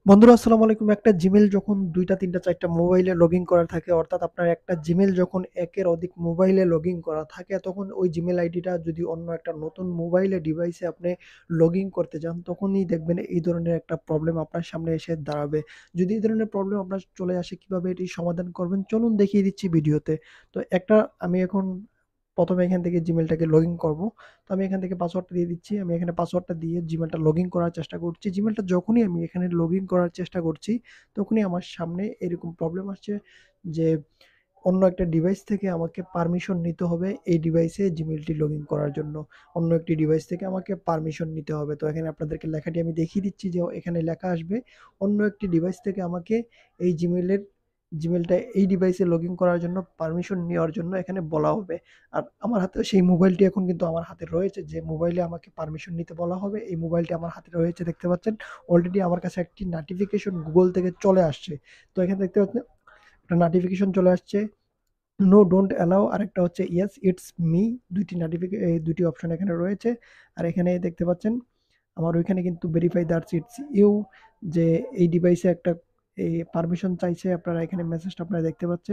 বন্ধুরা আসসালামু আলাইকুম। একটা জিমেইল যখন ২ টা ৩ টা ৪ টা মোবাইলে লগইন করা থাকে, অর্থাৎ আপনার একটা জিমেইল যখন একের অধিক মোবাইলে লগইন করা থাকে, তখন ওই জিমেইল আইডিটা যদি অন্য একটা নতুন মোবাইলে ডিভাইসে আপনি লগইন করতে যান, তখনই দেখবেন এই ধরনের একটা প্রবলেম আপনার সামনে এসে দাঁড়াবে। যদি এই ধরনের প্রবলেম আপনার চলে আসে, কিভাবে এটি সমাধান করবেন চলুন দেখিয়ে দিচ্ছি ভিডিওতে। তো আমি এখন ১ম এ এখান থেকে জিমেইলটাকে লগইন করব। তো আমি এখান থেকে পাসওয়ার্ডটা দিয়ে দিচ্ছি। আমি এখানে পাসওয়ার্ডটা দিয়ে জিমেইলটা লগইন করার চেষ্টা করছি। জিমেইলটা যখনই আমি এখানে লগইন করার চেষ্টা করছি, তখনই আমার সামনে এরকম প্রবলেম আসছে যে, অন্য একটা ডিভাইস থেকে আমাকে পারমিশন নিতে হবে এই ডিভাইসে জিমেইলটি লগইন করার জন্য। অন্য একটি ডিভাইস থেকে আমাকে পারমিশন নিতে হবে। তো এখানে আপনাদেরকে লেখাটি আমি দেখিয়ে দিচ্ছি যে, এখানে লেখা আসবে, অন্য একটি ডিভাইস থেকে আমাকে এই জিমেইলটা এই ডিভাইসে লগইন করার জন্য পারমিশন নেওয়ার জন্য এখানে বলা হবে। আর আমার হাতেও সেই মোবাইলটি এখন কিন্তু আমার হাতে রয়েছে, যে মোবাইলে আমাকে পারমিশন নিতে বলা হবে, এই মোবাইলটি আমার হাতে রয়েছে দেখতে পাচ্ছেন। অলরেডি আমার কাছে একটি নোটিফিকেশন গুগল থেকে চলে আসছে। তো এখানে দেখতে পাচ্ছেন একটা নোটিফিকেশন চলে আসছে, নো ডোন্ট অ্যালাউ, আরেকটা হচ্ছে ইয়েস ইটস মি। ২ টি এই ২ টি অপশন এখানে রয়েছে। আর এখানে দেখতে পাচ্ছেন আমার ওইখানে কিন্তু ভেরিফাই দ্যাটস ইটস ইউ, যে এই ডিভাইসে একটা এই পারমিশন চাইছে। আপনারা এখানে মেসেজটা আপনারা দেখতে পাচ্ছেন।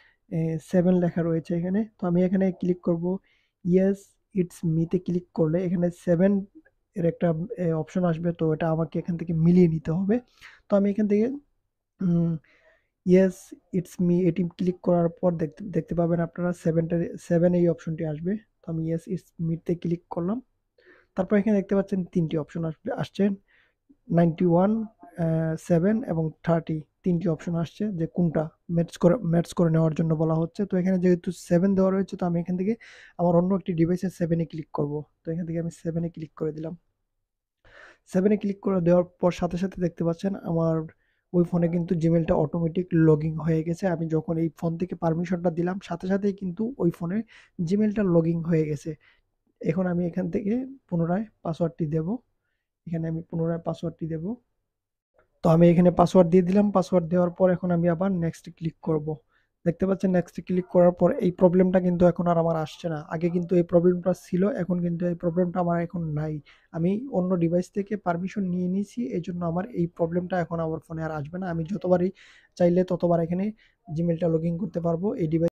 7 লেখা রয়েছে এখানে। তো আমি এখানে ক্লিক করব। ইয়েস ইটস মি তে ক্লিক করলে এখানে 7 এর একটা অপশন আসবে। তো এটা আমাকে এখান থেকে মিলিয়ে নিতে হবে। তো আমি এখান থেকে উম ইয়েস ইটস মি এটি ক্লিক করার পর দেখতে দেখতে পাবেন আপনারা 7 এই অপশনটি আসবে। তো আমি ইয়েস ইটস মি তে ক্লিক করলাম। তারপর এখানে দেখতে পাচ্ছেন ৩ টি অপশন আসছে। 91, 7 এবং 30, ৩ টি অপশন আসছে যে কোনটা ম্যাচ করে নেওয়ার জন্য বলা হচ্ছে। তো এখানে যেহেতু 7 দেওয়া রয়েছে, তো আমি এখান থেকে আমার অন্য একটি ডিভাইসে 7 এ ক্লিক করব। তো এখান থেকে আমি 7 এ ক্লিক করে দিলাম। 7 এ ক্লিক করে দেওয়ার পর সাথে, সাথে দেখতে পাচ্ছেন আমার ওই ফোনে কিন্তু জিমেইলটা অটোমেটিক লগইন হয়ে গেছে। আমি যখন এই ফোন থেকে পারমিশনটা দিলাম, সাথে, সাথেই কিন্তু ওই ফোনে জিমেইলটা লগইন হয়ে গেছে। এখন আমি এখান থেকে পুনরায় পাসওয়ার্ডটি দেব। এখানে আমি পুনরায় পাসওয়ার্ডটি দেব। তো আমি এখানে পাসওয়ার্ড দিয়ে দিলাম। পাসওয়ার্ড দেওয়ার পর এখন আমি আবার নেক্সট ক্লিক করব। দেখতে পাচ্ছেন নেক্সট ক্লিক করার পর এই প্রবলেমটা কিন্তু এখন আর আমার আসছে না। আগে কিন্তু এই প্রবলেমটা ছিল, এখন কিন্তু এই প্রবলেমটা আমার এখন নাই। আমি অন্য ডিভাইস থেকে পারমিশন নিয়ে নিয়েছি। এজন্য আমার এই প্রবলেমটা এখন আমার ফোনে আর আসবে না। আমি যতবারই চাইলে ততবার এখানে জিমেইলটা লগইন করতে পারবো এই ডিভাইস